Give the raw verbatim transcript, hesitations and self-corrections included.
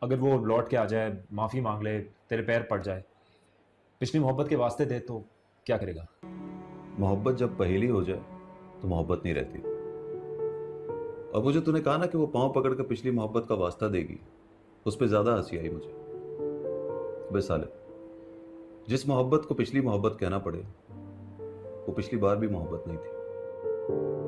अगर वो लौट के आ जाए, माफ़ी मांग ले, तेरे पैर पड़ जाए, पिछली मोहब्बत के वास्ते दे, तो क्या करेगा? मोहब्बत जब पहेली हो जाए तो मोहब्बत नहीं रहती। और वो जो तूने कहा ना कि वो पांव पकड़ कर पिछली मोहब्बत का वास्ता देगी, उस पर ज्यादा हंसी आई मुझे। बे साले, जिस मोहब्बत को पिछली मोहब्बत कहना पड़े, वो पिछली बार भी मोहब्बत नहीं थी।